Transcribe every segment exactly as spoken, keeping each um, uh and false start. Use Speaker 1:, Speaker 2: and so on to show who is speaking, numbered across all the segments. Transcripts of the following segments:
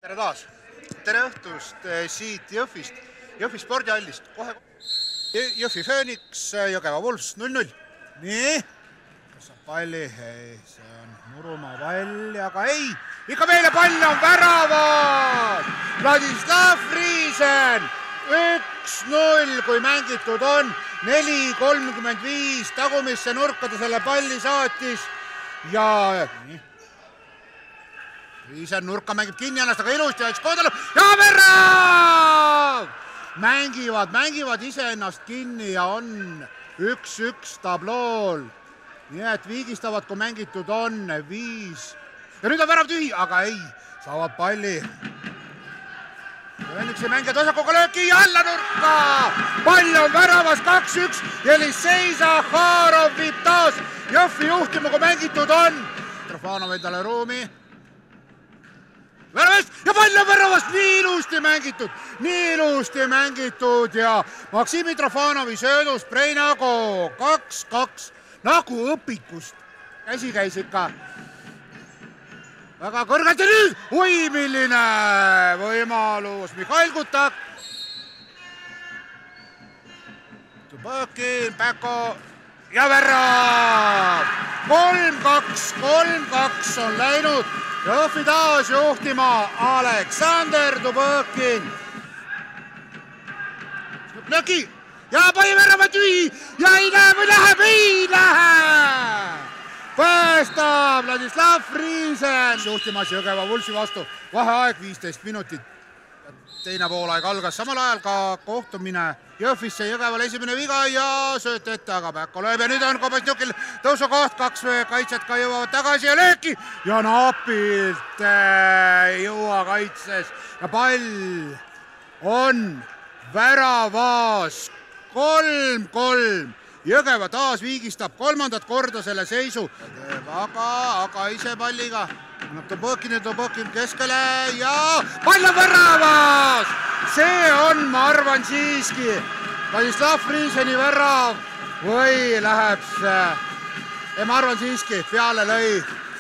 Speaker 1: tere taas, tere õhtust siit Jõhvist, Jõhvi spordihallist, kohe Jõhvi Phoenix, Jõgeva Wolves null null. Nii, kas saab palli? Ei, see on Murumaa pall, aga ei, ikka meile pall on väravad! Vladislav Friisen, üks null, kui mängitud on, neli kolmkümmend viis, tagumisse nurka ta selle palli saatis ja nii. Friisen nurka mängib kinni ennast, aga ilusti võiks koodale ja värav! Mängivad, mängivad iseennast kinni ja on üks-üks tablool. Nii et viigistavad, kui mängitud on viis. Ja nüüd on värav tühi, aga ei, saavad palli. Phoenixi mängijad osakuga lööki ja alla nurka! Pall on väravas kaks-üks, Jelisei Zahharov viib taas Jõhvi juhtima, kui mängitud on. Trofanov endale ruumi. Väravast ja pall on väravast, nii ilusti mängitud, nii ilusti mängitud ja Maksimi Trofanovi söödust Preinago kaks-kaks, nagu õpikust. Käsi käis ikka väga kõrgelt ja nüüd, oi milline võimalus, Mihhail Kutak. Tubõkin, Päko ja värav. kolm-kaks, kolm-kaks on läinud. Jõhvi taas juhtima Aleksander Tubõkin. Lööki ja pani värava tühi ja ei lähe või läheb, ei lähe. Päästab Vladislav Friisen. Juhtimas Jõgeva Wolvesi vastu. Vaheaeg viisteist minutit. Teine poolaeg algas samal ajal ka kohtumine Jõhvisse, Jõgevale esimene viga ja sööt ette, aga Päkko lööb ja nüüd on Kobesnjukil tõusukoht, kaks kaitset ka jõuavad tagasi ja lööki ja napilt ei jõua kaitses ja pall on väravas kolm-kolm. Jõgeva taas viigistab kolmandat korda selle seisu, aga, aga ise palliga. Annab Tubõkin ja Tubõkin keskele ja pall on väravas! See on, ma arvan siiski, Vladislav Friiseni värav või läheb see, ja ma arvan siiski, peale lõi.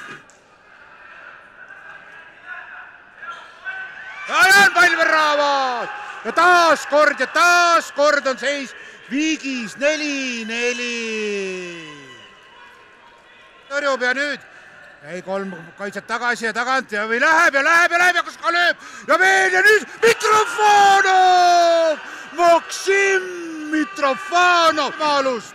Speaker 1: Ja on pall väravas! Ja taas kord ja taas kord on seis viigis neli-neli. Tõrjub ja nüüd ei kolm kaitset tagasi ja tagant ja või läheb ja läheb ja läheb ja kas ka lööb ja veel ja nüüd Mitrofanov! Maksim Mitrofanov maalust.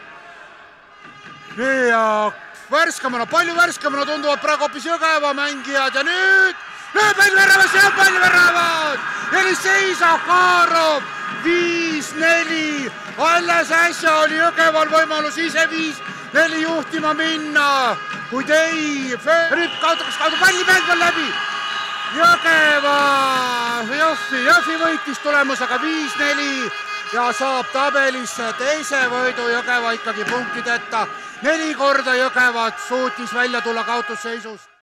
Speaker 1: Ja värskemana, palju värskemana tunduvad praegu hoopis Jõgeva mängijad ja nüüd lööb pall väravas ja pall väravas! Jelisei Zahharov viis-neli. Alles äsja oli Jõgeval võimalus ise viis-neli juhtima minna, kuid ei, nüüd kaotakas kaudu palli mäng on läbi. Jõgeva, Jõhvi, Jõhvi võitis tulemusega viis-neli ja saab tabelisse teise võidu. Jõgeva ikkagi punktideta. Neli korda Jõgevat suutis välja tulla kaotusseisust.